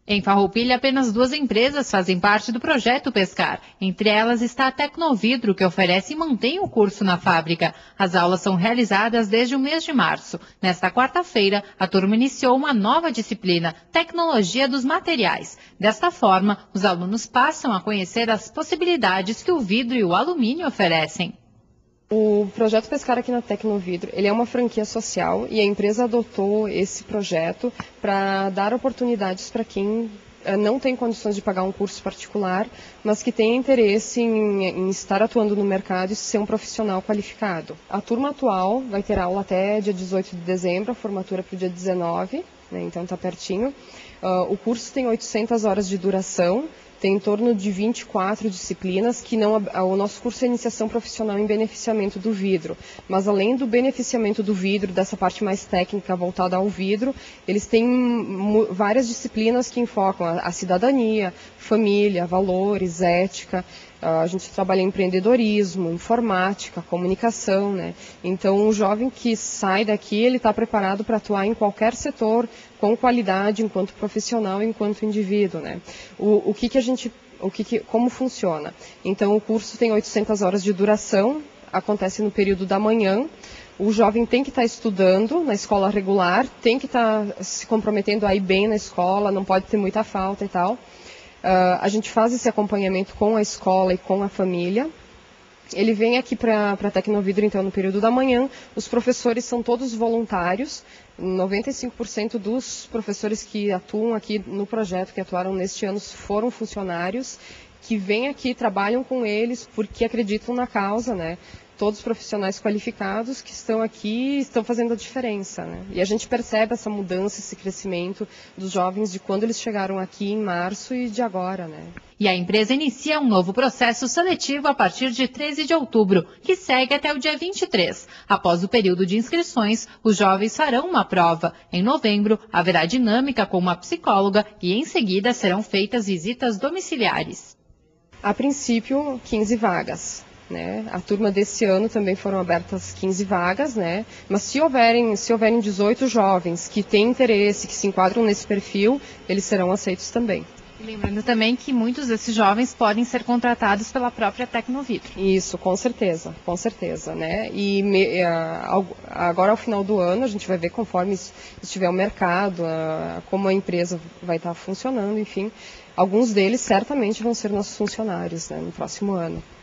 Em Farroupilha, apenas 2 empresas fazem parte do projeto Pescar. Entre elas está a Tecnovidro, que oferece e mantém o curso na fábrica. As aulas são realizadas desde o mês de março. Nesta quarta-feira, a turma iniciou uma nova disciplina, Tecnologia dos Materiais. Desta forma, os alunos passam a conhecer as possibilidades que o vidro e o alumínio oferecem. O projeto Pescar aqui na Tecnovidro, ele é uma franquia social e a empresa adotou esse projeto para dar oportunidades para quem não tem condições de pagar um curso particular, mas que tem interesse em estar atuando no mercado e ser um profissional qualificado. A turma atual vai ter aula até dia 18 de dezembro, a formatura para o dia 19, né, então está pertinho. O curso tem 800 horas de duração. Tem em torno de 24 disciplinas, o nosso curso é iniciação profissional em beneficiamento do vidro. Mas além do beneficiamento do vidro, dessa parte mais técnica voltada ao vidro, eles têm várias disciplinas que enfocam a cidadania, família, valores, ética. A gente trabalha em empreendedorismo, informática, comunicação, né? Então, o jovem que sai daqui, ele está preparado para atuar em qualquer setor, com qualidade, enquanto profissional, enquanto indivíduo, né? Como funciona? Então, o curso tem 800 horas de duração, acontece no período da manhã. O jovem tem que estar estudando na escola regular, tem que estar se comprometendo a ir bem na escola, não pode ter muita falta e tal. A gente faz esse acompanhamento com a escola e com a família. Ele vem aqui para a Tecnovidro, então, no período da manhã. Os professores são todos voluntários. 95% dos professores que atuam aqui no projeto, que atuaram neste ano, foram funcionários, que vêm aqui, trabalham com eles porque acreditam na causa, né? Todos os profissionais qualificados que estão aqui estão fazendo a diferença, né? E a gente percebe essa mudança, esse crescimento dos jovens de quando eles chegaram aqui em março e de agora, né? E a empresa inicia um novo processo seletivo a partir de 13 de outubro, que segue até o dia 23. Após o período de inscrições, os jovens farão uma prova. Em novembro, haverá dinâmica com uma psicóloga e em seguida serão feitas visitas domiciliares. A princípio, 15 vagas. Né? A turma desse ano também foram abertas 15 vagas, né? Mas se houverem 18 jovens que têm interesse, que se enquadram nesse perfil, eles serão aceitos também. E lembrando também que muitos desses jovens podem ser contratados pela própria Tecnovidro. Isso, com certeza, né? E agora ao final do ano a gente vai ver conforme estiver o mercado, como a empresa vai estar funcionando, enfim. Alguns deles certamente vão ser nossos funcionários, né, no próximo ano.